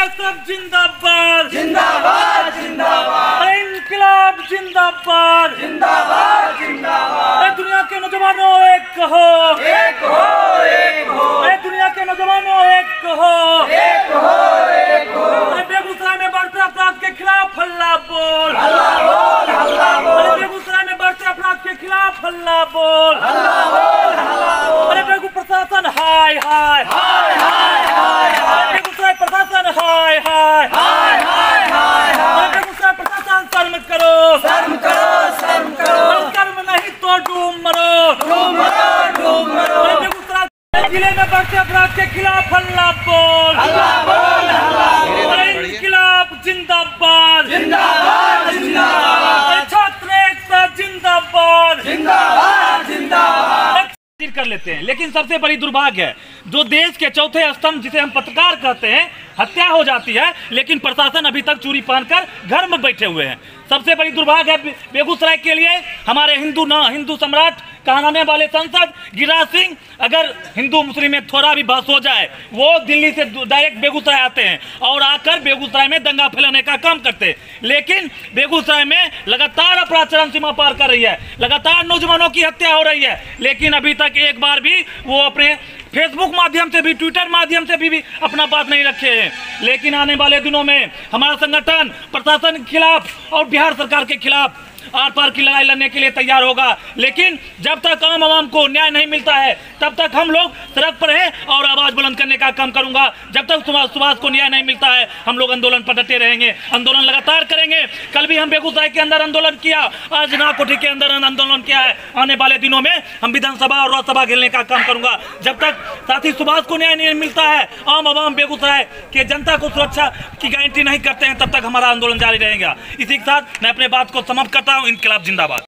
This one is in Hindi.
बीएसएफ जिंदाबाद जिंदाबाद जिंदाबाद, इंकलाब जिंदाबाद जिंदाबाद जिंदाबाद। दुनिया के नौजवानों एक कहो, एक हो एक हो, दुनिया के नौजवानों एक कहो, एक हो एक हो। बेगूसराय में बढ़ते अपराध के खिलाफ हल्ला बोल, हल्ला बोल, हल्ला बोल, बेगूसराय में बढ़ते अपराध के खिलाफ हल्ला बोल, हल्ला बोल, हल्ला बोल। बेगू प्रशासन हाय हाय हाय हाय हाय हाय, बेगूसराय प्रशासन हाय हाय हाय हाय हाय हाय। बेगूसराय प्रशासन शर्म करो, शर्म करो, शर्म करो, कर्म नहीं तो डूब मरो, डूब मरो, डूब मरो। बेगूसराय जिले में बढ़ते अपराध के खिलाफ हल्ला बोल, हल्ला बोल, हल्ला बोल। इंकलाब जिंदाबाद जिंदाबाद जिंदाबाद, छात्र एकता जिंदाबाद जिंदाबाद जिंदाबाद। कर लेते हैं। लेकिन सबसे बड़ी दुर्भाग्य है जो देश के चौथे स्तंभ जिसे हम पत्रकार कहते हैं, हत्या हो जाती है लेकिन प्रशासन अभी तक चूड़ी पहनकर घर में बैठे हुए हैं। सबसे बड़ी दुर्भाग्य है बेगूसराय के लिए हमारे हिंदू सम्राट कहलाने वाले सांसद गिरिराज सिंह, अगर हिंदू मुस्लिम में थोड़ा भी बहस हो जाए वो दिल्ली से डायरेक्ट बेगूसराय आते हैं और आकर बेगूसराय में दंगा फैलाने का काम करते हैं। लेकिन बेगूसराय में लगातार अपराध चरम सीमा पार कर रही है, लगातार नौजवानों की हत्या हो रही है, लेकिन अभी तक एक बार भी वो अपने फेसबुक माध्यम से भी, ट्विटर माध्यम से भी अपना बात नहीं रखे हैं। लेकिन आने वाले दिनों में हमारा संगठन प्रशासन के खिलाफ और बिहार सरकार के खिलाफ आर पार की लड़ाई लड़ने के लिए तैयार होगा। लेकिन जब तक आम आवाम को न्याय नहीं मिलता है तब तक हम लोग सड़क पर हैं और आवाज बुलंद करने का काम करूंगा। जब तक सुभाष को न्याय नहीं मिलता है हम लोग आंदोलन पर डटे रहेंगे, आंदोलन लगातार करेंगे। कल भी हम बेगूसराय के अंदर आंदोलन किया, आज नाकोठी के अंदर आंदोलन किया है। आने वाले दिनों में हम विधानसभा और राज्यसभा घेरने का काम करूंगा। जब तक साथी सुभाष को न्याय नहीं मिलता है, आम आवाम बेगूसराय के जनता को सुरक्षा की गारंटी नहीं करते हैं, तब तक हमारा आंदोलन जारी रहेगा। इसी के साथ मैं अपने बात को समाप्त करता हूँ। इंकलाब जिंदाबाद।